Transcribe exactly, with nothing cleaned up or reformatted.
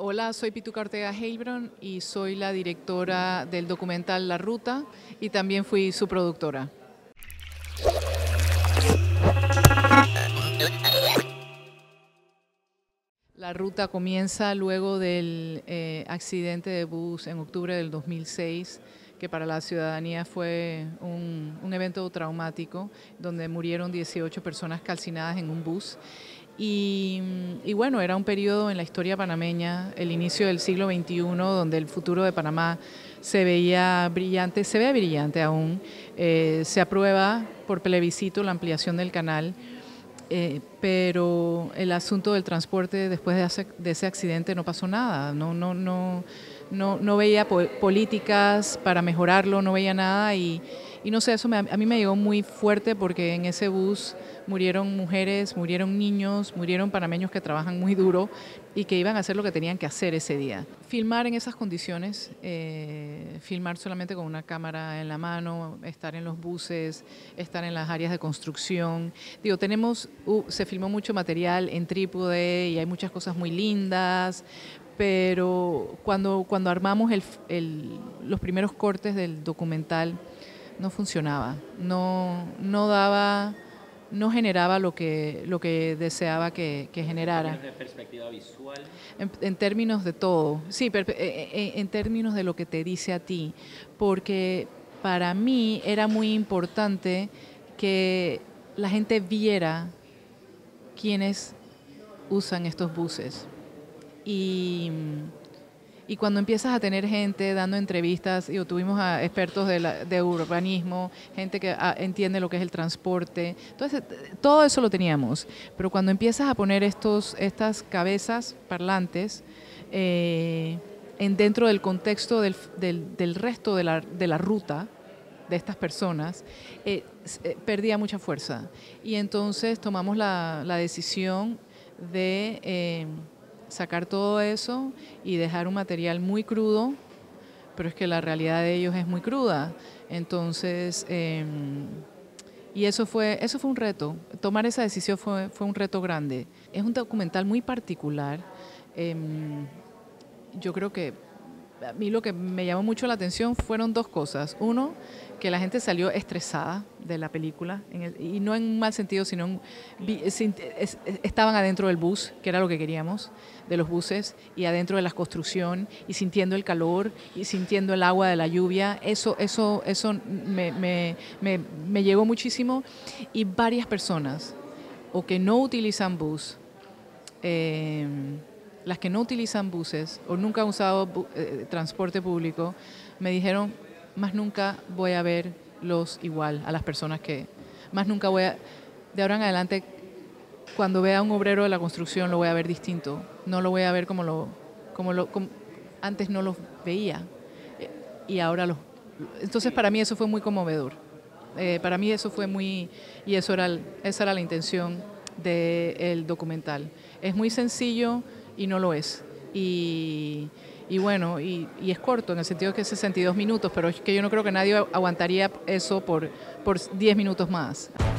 Hola, soy Pituca Ortega Heilbron y soy la directora del documental La Ruta y también fui su productora. La Ruta comienza luego del eh, accidente de bus en octubre del dos mil seis, que para la ciudadanía fue un, un evento traumático, donde murieron dieciocho personas calcinadas en un bus. Y, y bueno, era un periodo en la historia panameña, el inicio del siglo veintiuno, donde el futuro de Panamá se veía brillante, se ve brillante aún. Eh, se aprueba por plebiscito la ampliación del canal. Eh, pero el asunto del transporte después de, hace, de ese accidente no pasó nada, no, no, no, no, no veía po políticas para mejorarlo, no veía nada y, y no sé, eso me, a mí me llegó muy fuerte porque en ese bus murieron mujeres, murieron niños, murieron panameños que trabajan muy duro y que iban a hacer lo que tenían que hacer ese día. Filmar en esas condiciones, eh, filmar solamente con una cámara en la mano, estar en los buses, estar en las áreas de construcción. Digo, tenemos, uh, se filmó mucho material en trípode y hay muchas cosas muy lindas, pero cuando, cuando armamos el, el, los primeros cortes del documental no funcionaba, no, no daba... no generaba lo que, lo que deseaba que, que generara. ¿En términos de perspectiva visual? En, en términos de todo, sí, per, en, en términos de lo que te dice a ti, porque para mí era muy importante que la gente viera quiénes usan estos buses. Y... Y cuando empiezas a tener gente dando entrevistas, y tuvimos a expertos de, la, de urbanismo, gente que a, entiende lo que es el transporte, entonces todo eso lo teníamos. Pero cuando empiezas a poner estos, estas cabezas parlantes eh, en, dentro del contexto del, del, del resto de la, de la ruta de estas personas, eh, eh, perdía mucha fuerza. Y entonces tomamos la, la decisión de... Eh, sacar todo eso y dejar un material muy crudo, pero es que la realidad de ellos es muy cruda. Entonces, eh, y eso fue, eso fue un reto. Tomar esa decisión fue, fue un reto grande. Es un documental muy particular. Eh, yo creo que a mí lo que me llamó mucho la atención fueron dos cosas. Uno, que la gente salió estresada de la película, en el, y no en un mal sentido, sino en, estaban adentro del bus, que era lo que queríamos, de los buses, y adentro de la construcción, y sintiendo el calor, y sintiendo el agua de la lluvia. Eso, eso, eso me, me, me, me llegó muchísimo. Y varias personas, o que no utilizan bus, eh, las que no utilizan buses o nunca han usado eh, transporte público, me dijeron, más nunca voy a verlos igual a las personas que, más nunca voy a, de ahora en adelante, cuando vea a un obrero de la construcción lo voy a ver distinto, no lo voy a ver como lo, como lo, como, antes no los veía y ahora los, entonces para mí eso fue muy conmovedor, eh, para mí eso fue muy, y eso era, esa era la intención del documental. Es muy sencillo y no lo es. Y, y bueno, y, y es corto en el sentido que es sesenta y dos minutos, pero es que yo no creo que nadie aguantaría eso por, por diez minutos más.